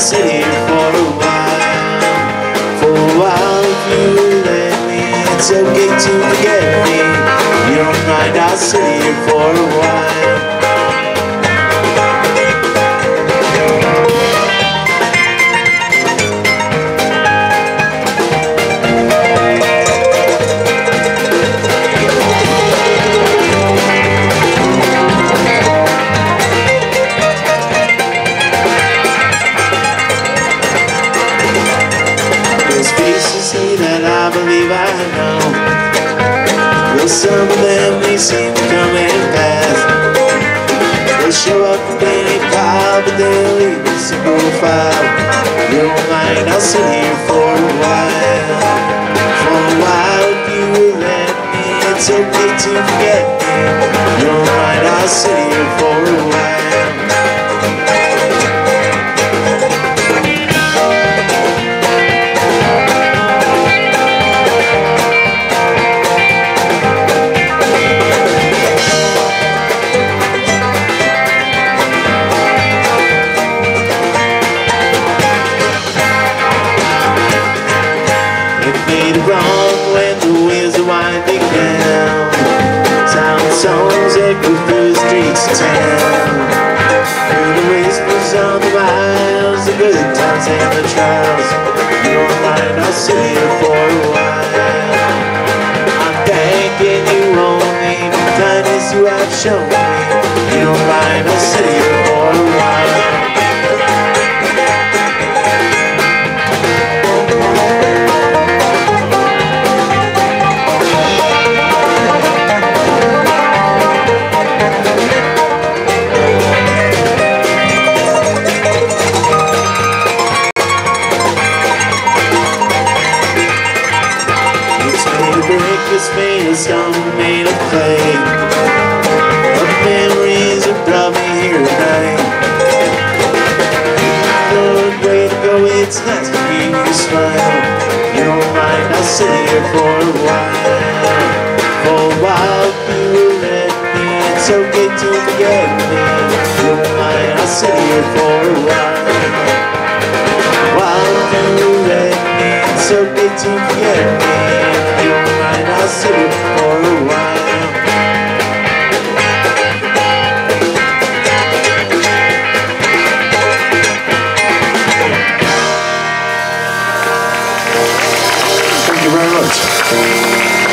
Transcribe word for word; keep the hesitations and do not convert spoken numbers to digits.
sit here for a while. For a while, if you let me, it's okay to forget me. You don't mind, I'll sit here for a while. Say that I believe I know. Well, some of them may seem to come and pass. They'll show up in any pile, but they'll leave a single file. You don't mind, I'll sit here for a while. For a while, if you will let me, it's okay to forget me. You don't mind, I'll sit here for a while. Wrong when the wheels are winding down. Town songs echo through the streets of town. Through the races on the miles, the good times and the trials. You don't mind, I'll sit here for a while. I'm thanking you only for the kindness you have shown me. You don't mind, I'll sit here for a while. Breakfast made of stone, made of clay. The memories have brought me here tonight. Good way to go, it's nice to hear you smile. You don't mind, I'll sit here for a while. For a while, if you will let me, it's okay to forget me. You don't mind, I'll sit here for a while. While you will let me, it's okay to forget me. I'll sit here for a while. Thank you very much.